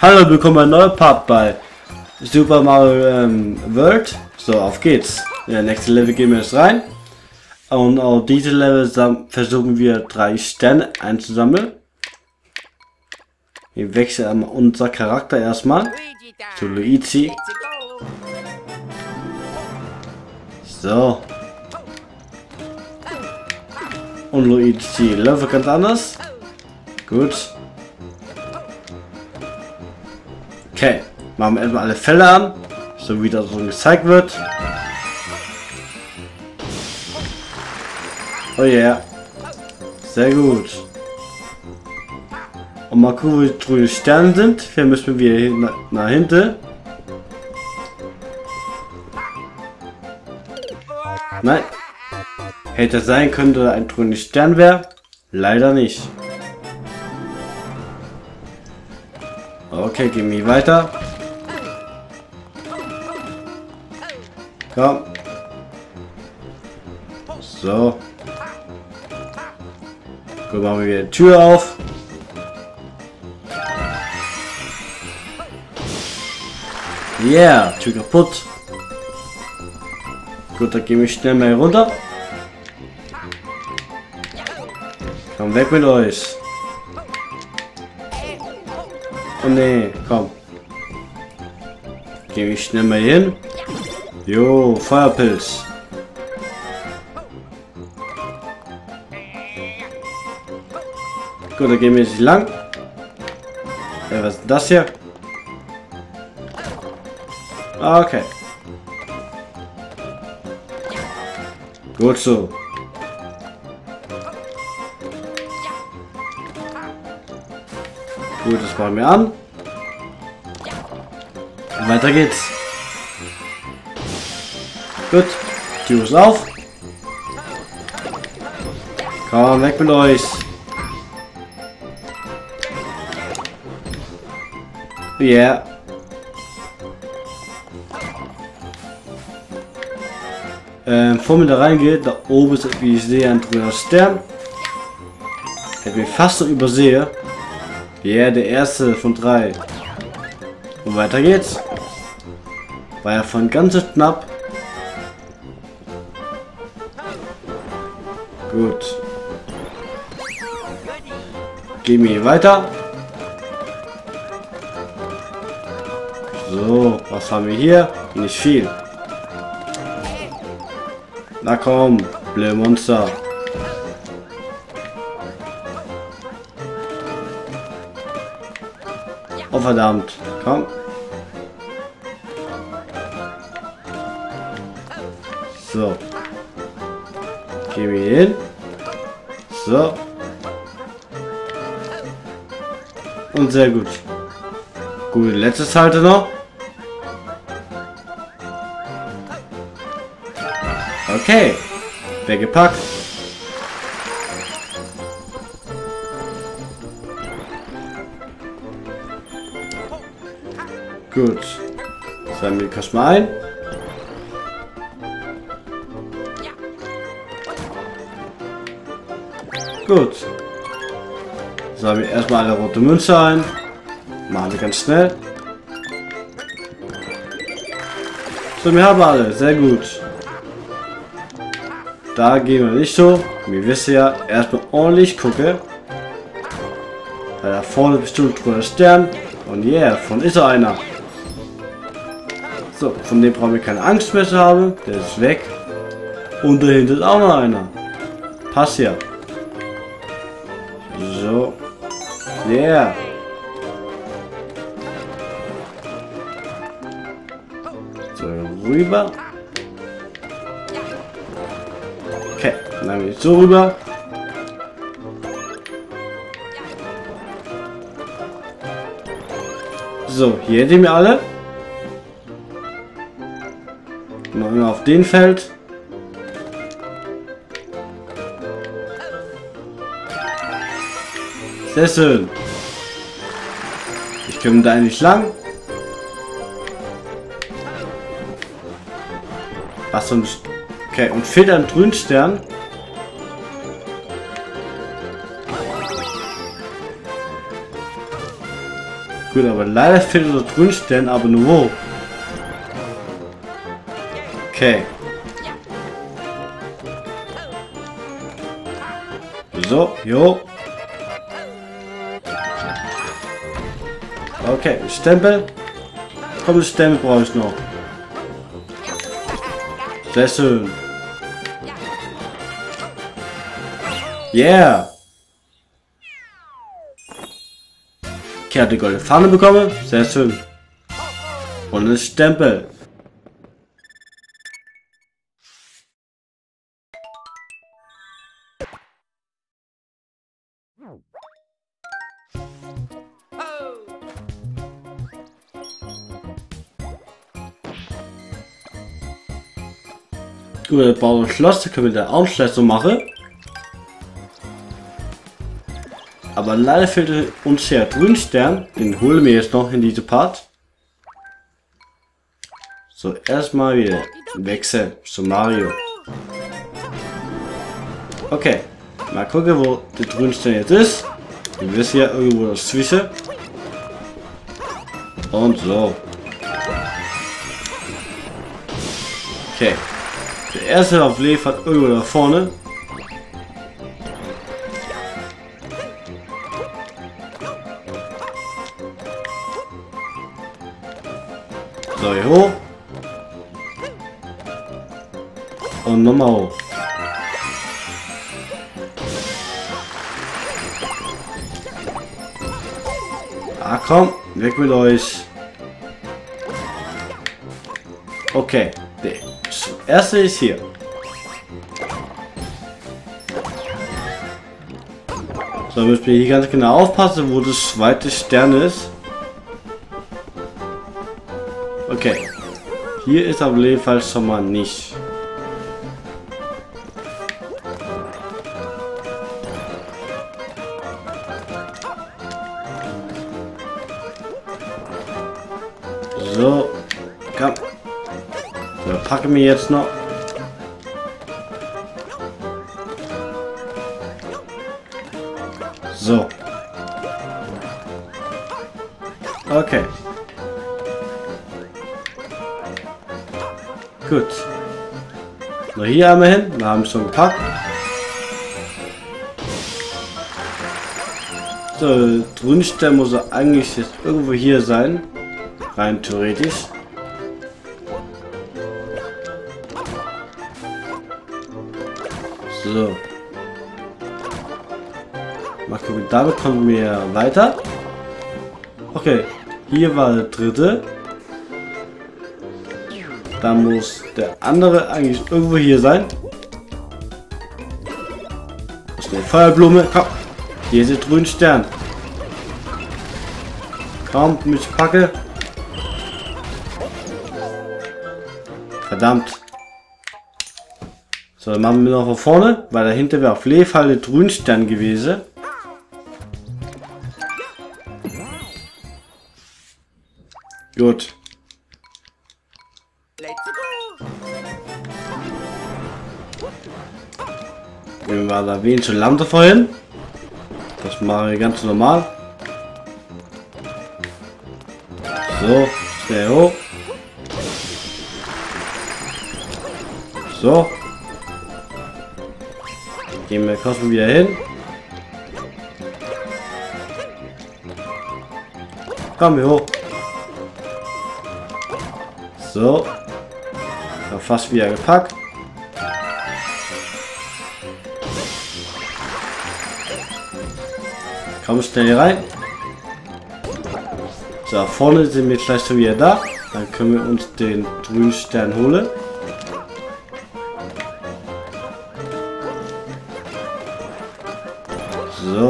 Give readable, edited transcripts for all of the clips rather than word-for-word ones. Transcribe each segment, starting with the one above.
Hallo, willkommen bei neuer Part bei Super Mario World. So, auf geht's. In der nächste Level gehen wir jetzt rein. Und auf diese Level versuchen wir 3 Sterne einzusammeln. Wir wechseln unser Charakter erstmal zu Luigi. So. Und Luigi läuft ganz anders. Gut. Okay, machen wir erstmal alle Fälle an, so wie das so gezeigt wird. Oh yeah. Sehr gut. Und mal gucken, wo die grünen Sterne sind. Hier müssen wir nach hinten. Nein. Hätte sein können, dass ein grüner Stern wäre. Leider nicht. Okay, gehen wir weiter. Komm. So. Gut, machen wir wieder die Tür auf. Yeah, Tür kaputt. Gut, dann gehen wir schnell mal runter. Komm weg mit euch. Oh nee, komm. Geh ich schnell mal hin. Jo, Feuerpilz. Gut, dann gehen wir jetzt lang. Ja, was ist das hier? Okay. Gut so. Gut, das machen wir an. Und weiter geht's. Gut, Tür ist auf. Komm, weg mit euch. Yeah. Bevor wir da reingeht, da oben ist, wie ich sehe, ein grüner Stern. Hätte mich fast so übersehe. Ja, yeah, der erste von 3. Und weiter geht's. War ja von ganz knapp. Gut. Gehen wir hier weiter. So, was haben wir hier? Nicht viel. Na komm, blöde Monster. Oh verdammt, komm. So. Gehen wir hin. So. Und sehr gut. Gut, letztes Halte noch. Okay. Weggepackt. Gut. Sammeln wir kurz mal ein. Gut. Sammeln wir erstmal alle rote Münze ein. Machen wir ganz schnell. So, wir haben alle. Sehr gut. Da gehen wir nicht so. Wir wissen ja, erstmal ordentlich gucken. Weil da vorne ist bestimmt ein grüner Stern. Und yeah, von ist er einer. So, von dem brauchen wir keine Angst mehr zu haben. Der ist weg. Und dahinter ist auch noch einer. Passt ja. So. Yeah. So, rüber. Okay, dann haben wir jetzt so rüber. So, hier hätten wir alle. Machen wir auf den Feld. Sehr schön. Ich komme da nicht lang. Was so ein... Okay, und fehlt ein Grünstern. Gut, aber leider fehlt unser Grünstern, aber nur wo? Okay. So, jo. Okay, Stempel. Komm, das Stempel brauche ich noch. Sehr schön. Yeah. Ich habe die goldene Fahne bekommen. Sehr schön. Und ein Stempel. Gut, wir bauen ein Schloss, da können wir da auch schlecht so machen. Aber leider fehlt uns der Grünstern. Den holen wir jetzt noch in diese Part. So, erstmal wieder wechseln zu Mario. Okay, mal gucken, wo der Grünstern jetzt ist. Wir wissen ja irgendwo dazwischen. Und so. Okay. Der erste auf Leaf hat irgendwo da vorne. So, hier hoch. Und nochmal hoch. Ah komm, weg mit euch. Okay, der erste ist hier. So, müssen wir hier ganz genau aufpassen, wo das zweite Stern ist. Okay, hier ist auf jeden Fall schon mal nicht. So, komm. So, packen wir jetzt noch. So. Okay. Gut. So, hier einmal hin. Wir haben es schon gepackt. So, Grünstern muss er eigentlich jetzt irgendwo hier sein. Rein theoretisch. So. Mal gucken, damit kommen wir weiter. Okay, hier war der dritte. Da muss der andere eigentlich irgendwo hier sein. Das ist eine Feuerblume. Komm, hier ist der grüne Stern. Komm, mich packe. Verdammt. So, dann machen wir noch von vorne, weil dahinter wäre auf jeden Fall der Grünstern gewesen. Gut. Nehmen wir da wenig Lampe vorhin. Das mache ich ganz normal. So, schnell hoch. So. Gehen wir kosten wieder hin. Kommen wir hoch. So. Fast wieder gepackt. Komm schnell hier rein. So, vorne sind wir gleich schon wieder da. Dann können wir uns den grünen Stern holen. So.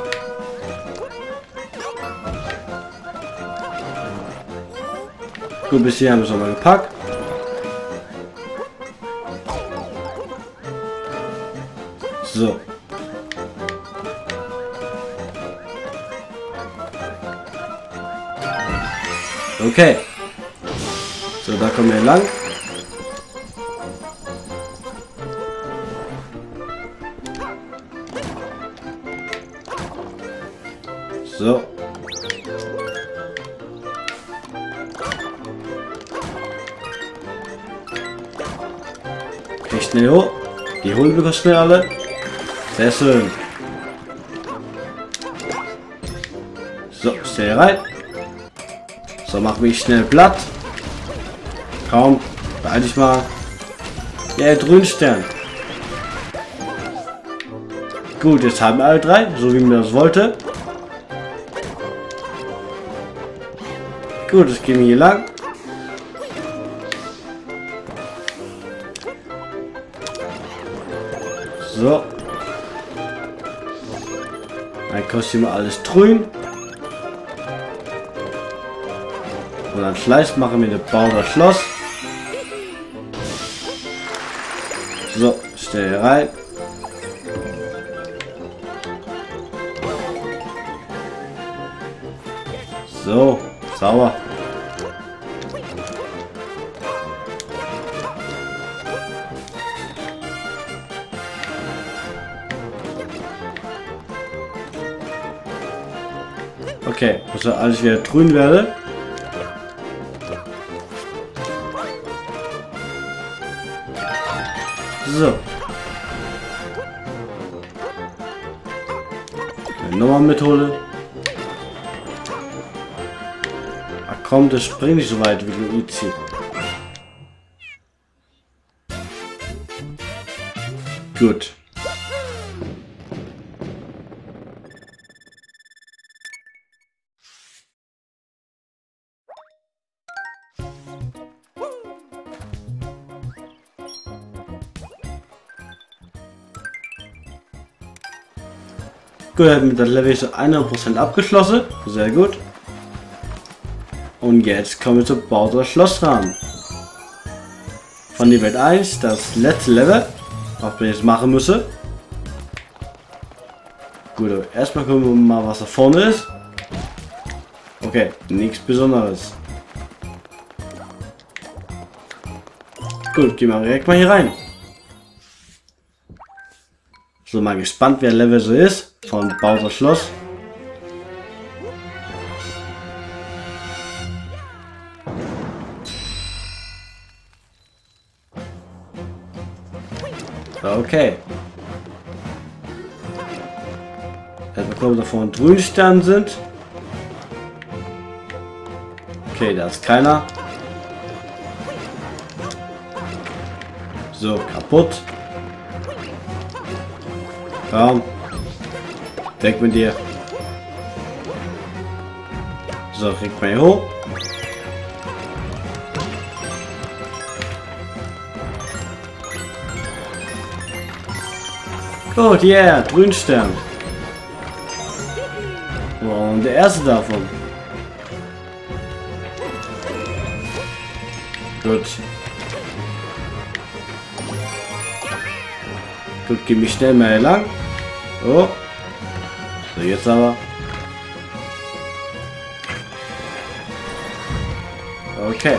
Gut, bis hier haben wir es nochmal gepackt. So. Okay. So, da kommen wir lang. So. schnell hoch. Die holen wir schnell alle. Sehr schön. So, stell rein. So, mach mich schnell platt. Komm, beeil dich mal. Ja, Grünstern. Gut, jetzt haben wir alle 3, so wie mir das wollte. Gut, jetzt gehen wir hier lang. So. Dann kostet mal alles grün. Und dann Schleiß machen wir eine Bauer Schloss. So, stell rein. So, sauber. Okay, muss alles wieder grün werden. So. Nochmal mithole. Ach komm, das springt nicht so weit wie Luigi. Gut. Gut, mit der Level ist 100% abgeschlossen. Sehr gut. Und jetzt kommen wir zu Bowser Schlossrahmen. Von der Welt 1, das letzte Level, was wir jetzt machen müssen. Gut, aber erstmal gucken wir mal, was da vorne ist. Okay, nichts Besonderes. Gut, gehen wir direkt mal hier rein. So, mal gespannt, wer Level so ist. Von Bowser Schloss. Okay. Jetzt bekommen wir davon Grünstern sind. Okay, da ist keiner. So, kaputt. Komm. Weg mit dir. So, kriegt man hier hoch. Gut, yeah, Grünstern. Wow, und der erste davon. Gut. Gut, geh mich schnell mal hier lang. Oh. So, jetzt aber. Okay.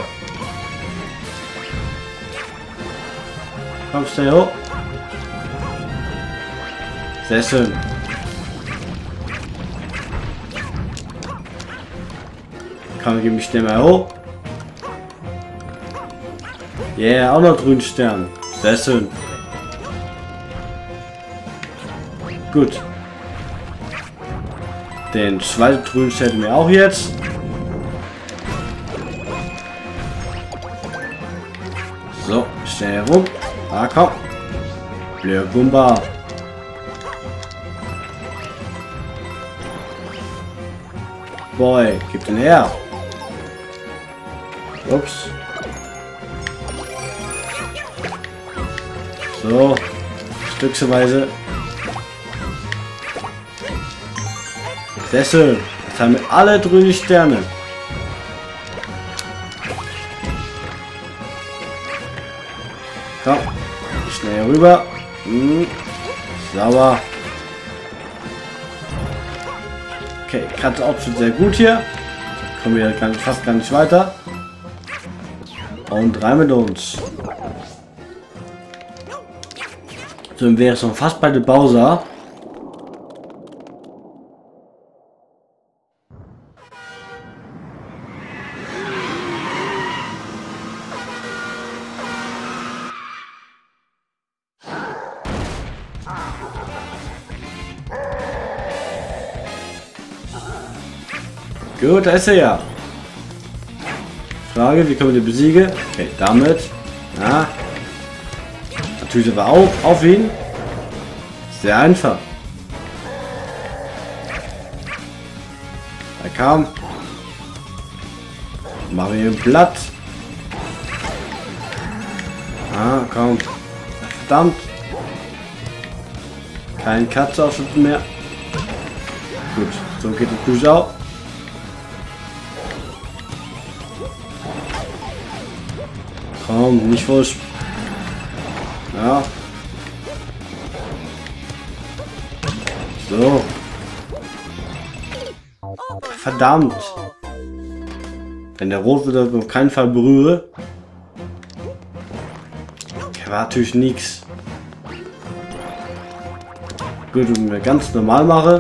Komm schnell hoch. Sehr schön. Komm, geh mich schnell mal hoch. Yeah, auch noch Grünstern. Sehr schön. Gut. Den zweiten Grünstern hätten wir auch jetzt. So, schnell rum. Ah, komm. Blöd Gumba. Boy, gib den her. Ups. So, stückweise. Sehr schön. Jetzt haben wir alle grüne Sterne. Komm, schnell rüber. Sauber. Okay, gerade Outfit sehr gut hier. Kommen wir fast gar nicht weiter. Und rein mit uns. So, dann wäre es schon fast bei der Bowser. Gut, da ist er ja. Frage, wie können wir den besiegen? Okay, damit. Ja. Natürlich aber auch auf ihn. Sehr einfach. Er kam. Machen wir ihn platt. Ah, komm. Verdammt. Kein Katzeaufschnitt mehr. Gut, so geht es gut auch. Komm, nicht falsch. Ja. So. Verdammt. Wenn der Rot wieder auf keinen Fall berühre. Der war natürlich nichts. Gut, wenn wir ganz normal mache.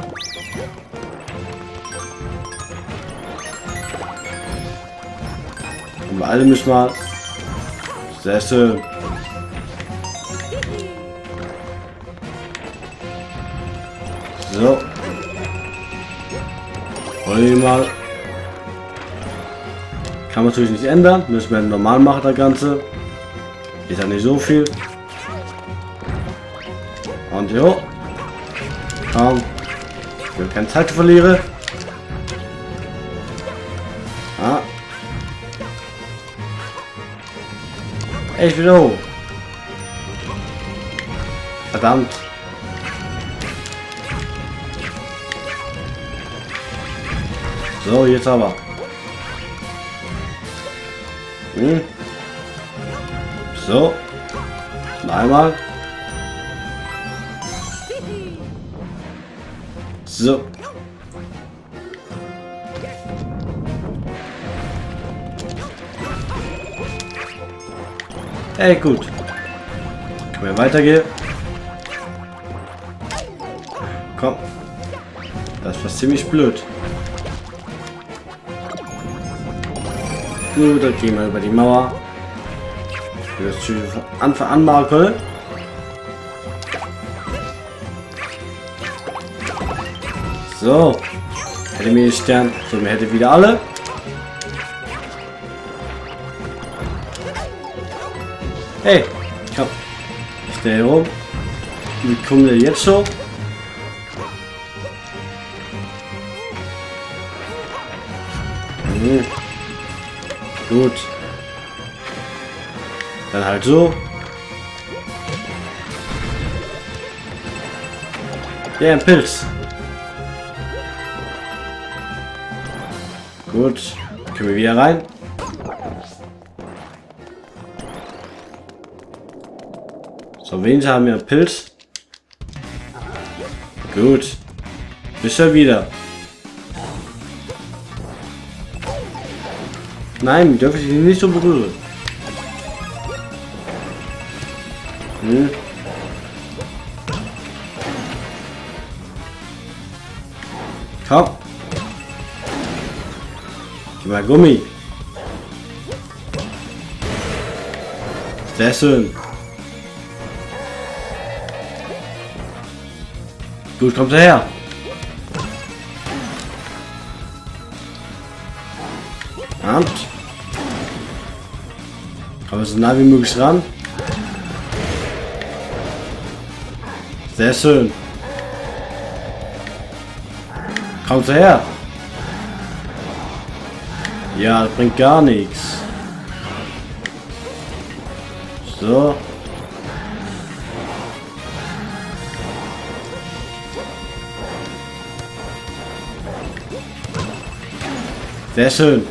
Und wir alle müssen mal. Sehr schön. So. Wollen wir mal. Kann man natürlich nicht ändern. Müssen wir normal machen, das Ganze. Ist ja nicht so viel. Und jo. Komm. Ich will keine Zeit verlieren. Ah. Ich bin hoch. Verdammt. So, jetzt aber. So. Und einmal. So. Ey, gut. Können wir weitergehen? Komm. Das war ziemlich blöd. Gut, dann gehen wir über die Mauer. Wir das von Anfang an machen können. So. Hätte mir den Stern. So, mir hätte wieder alle. Hey, komm. Ich stehe hier rum. Wie kommen wir jetzt schon? Gut. Dann halt so. Ja, ein Pilz. Gut. Können wir wieder rein. So, wen haben wir? Pilz. Gut. Bis schon wieder. Nein, dürfen ich nicht so berühren. Komm. Gib mal Gummi. Sehr schön. Gut, kommt er her. Und kommen wir so nah wie möglich ran. Sehr schön. Kommt er her. Ja, das bringt gar nichts. So. Sehr schön.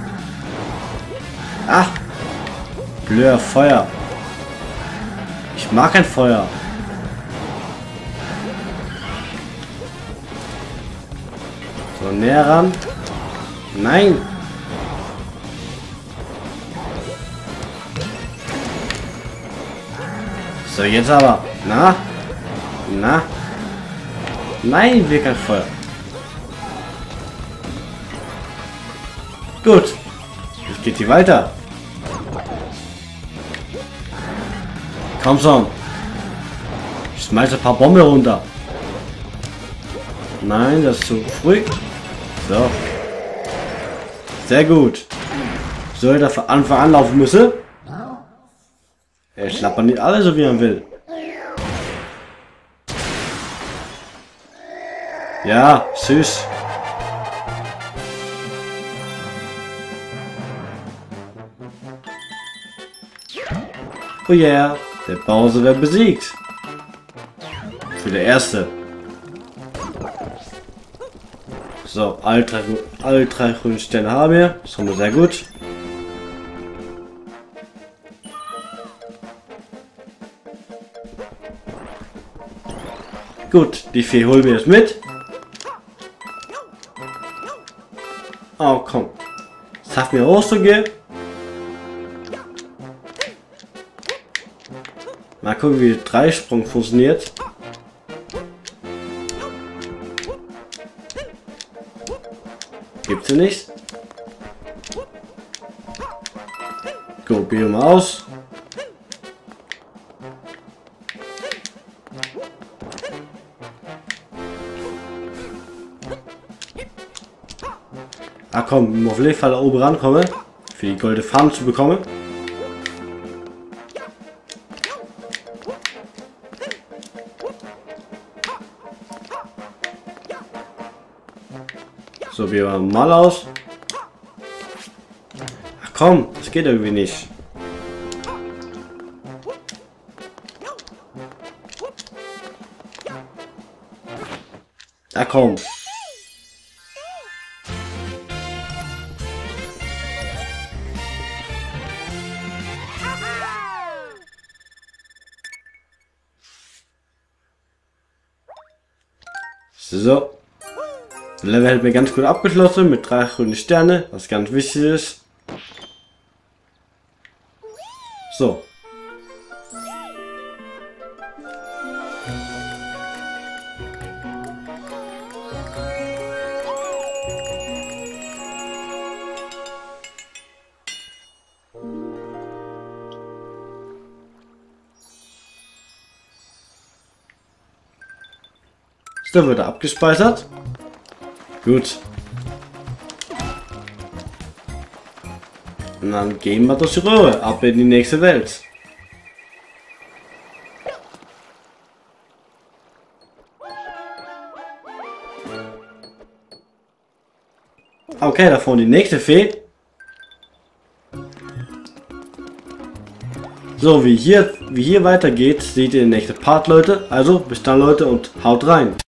Ach. Blöder Feuer. Ich mag kein Feuer. So, näher ran. Nein. So, jetzt aber. Na? Na? Nein, wir kein Feuer. Gut. Jetzt geht die weiter. Komm schon. Ich schmeiße ein paar Bomben runter. Nein, das ist zu früh. So. Sehr gut. Soll er von Anfang an laufen müssen? Er schlappert nicht alle so wie er will. Ja, süß. Oh yeah, der Bowser wird besiegt. Für der erste. So, alle drei grünen Sterne haben wir. Das haben wir sehr gut. Gut, die Fee holen wir jetzt mit. Oh komm. Das hat mir rauszugehen. Mal gucken, wie der Dreisprung funktioniert. Gibt's hier nicht. Gut, probieren wir aus. Ah komm, wir müssen auf jeden Fall da oben rankommen, für die goldene Fahne zu bekommen. So, probieren wir mal aus. Ach komm, das geht irgendwie nicht. Ach komm. So. Das Level hat mir ganz gut abgeschlossen mit 3 grünen Sterne, was ganz wichtig ist. So. So wird er abgespeichert. Gut. Und dann gehen wir durch die Röhre, ab in die nächste Welt. Okay, da vorne die nächste Fee. So, wie hier weitergeht, seht ihr den nächsten Part, Leute. Also, bis dann, Leute, und haut rein.